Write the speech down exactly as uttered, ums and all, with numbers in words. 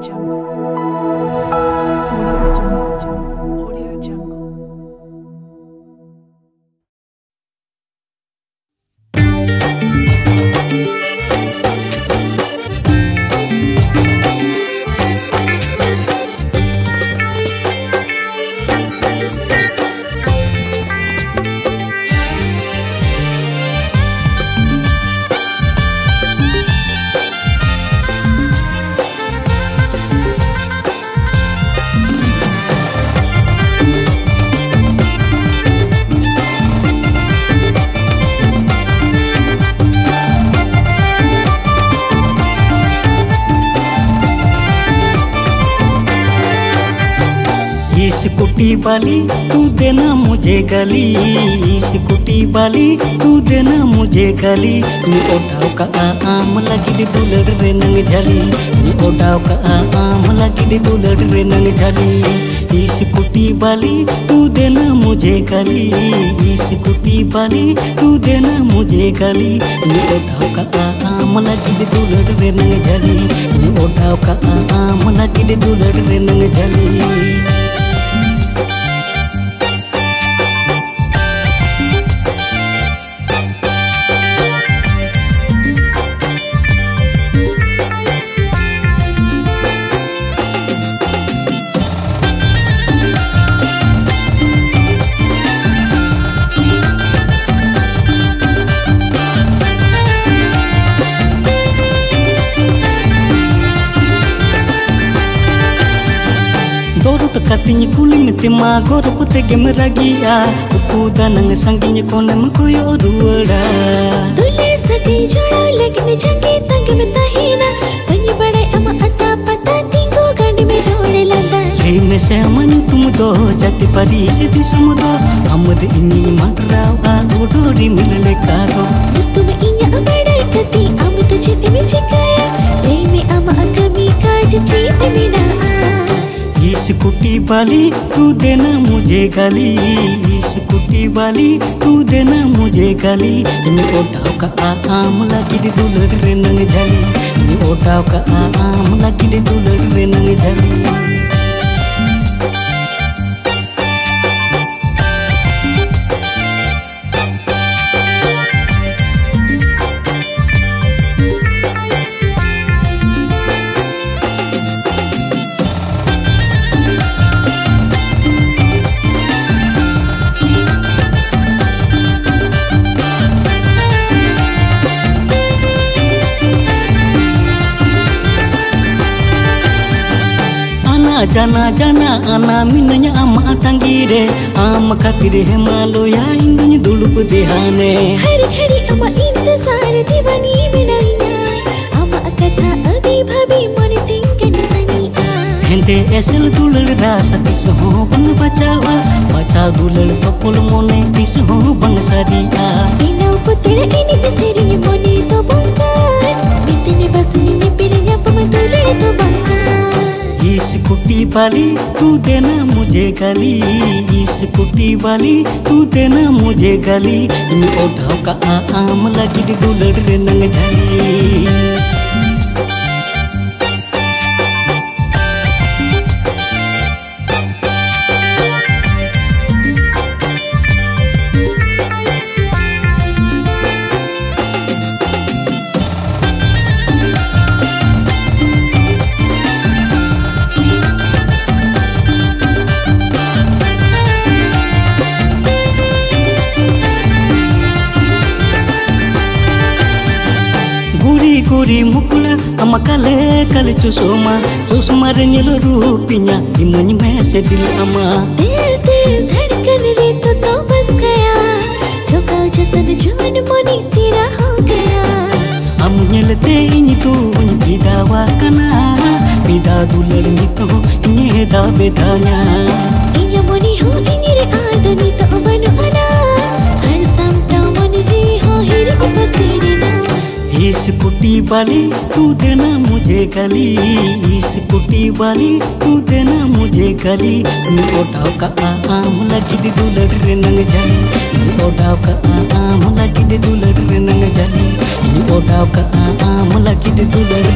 Scooty वाली तू देना मुझे गली, स्कूटी वाली तू देना मुझे गली। नी ओढ़ाव का आम लगी दुलड़ रे नंग झली, नी ओढ़ाव का आम लगी दुलड़ रे नंग झली। स्कूटी वाली तू देना मुझे गली, स्कूटी वाली तू देना मुझे गली। नी ओढ़ाव का आम लगी दुलड़ रे नंग झली, नी ओढ़ाव का आम लगी दुलड़ रे नंग झली। Dorot katanya kuling tema goro pute gemeragia, upuda nang sanginya kona mengkoyo ruara. Dulir sati jodo lekin jangi tangi mentahina, banyi badai ama ata pata tinggo gandi me dode landa. Hey me samanu tum do jati pari se di samudo, amad ini matrao a odori milale karo. Tutu me inya abadai kati amu tu chiti me chikaya, lei me ama akami kaj chiti me na a. Scooty वाली तू देना मुझे गली, scooty वाली तू देना मुझे गली। नी ओढ़ाव का आम लगी दुलड़ रे नंग झली, नी ओढ़ाव का आम लगी दुलड़ रे नंग झली। Jana jana ana minanya ama tangire, ama khatir hemaloya indunya dulup dehane. Hari hari ama intezar diwani minainya, ama katha abi bhabi mone tingkan saniya. Hente esel dulal rasa tiso bang bacawa, baca dulal topul mone tiso bang saria. Inau putera ini keserinya mone to bangkan, bitne basni pirinya pamatular to bangkan. Scooty वाली तू देना मुझे गली, scooty वाली तू देना मुझे गली। नी ओढ़ाव का आम लगी दुलड़ रे नंग झली। Guri mukula ama kale kale cusuma, cusuma renyelo rupinya imanya mese dil ama. Dil dil धड़कन रे तो तो बस गया, चौका जतन जुन मोनी तेरा हो गया. Am nyelete ini tu bida wakana, bida dulur ni tu ini da bedanya. Inya moni ho ini re adami to banu ana, har samta moni jivi ho hiri upasirina. Scooty वाली तू देना मुझे गली, स्कूटी वाली तू देना मुझे गली। नी ओढ़ाव का आम लगी दुलड़ रे नंग झली, नी ओढ़ाव का आम लगी दुलड़ रे नंग झली, नी ओढ़ाव का आम लगी दुलड़